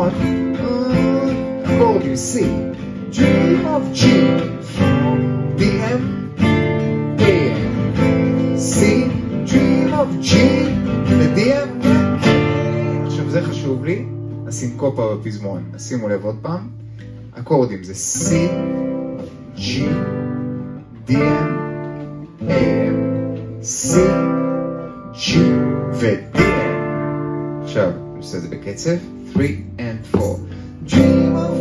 פזמון, אקורדים C, Dream of G, DM, AM, C, Dream of G, ו-DM, עכשיו זה חשוב לי, הסינקופה בפזמון, שימו לב עוד פעם, אקורדים זה C, G, DM, AM, C, G, ו-DM. עכשיו, אני עושה את זה בקצב, 3 and 4. Dream of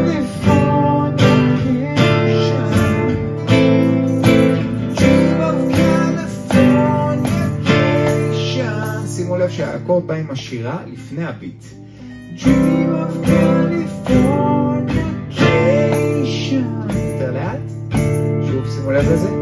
Californication. Dream of Californication. שימו לב שהאקורד בא עם השירה לפני הביט. Dream of Californication. יותר לאט? שוב, שימו לב לזה.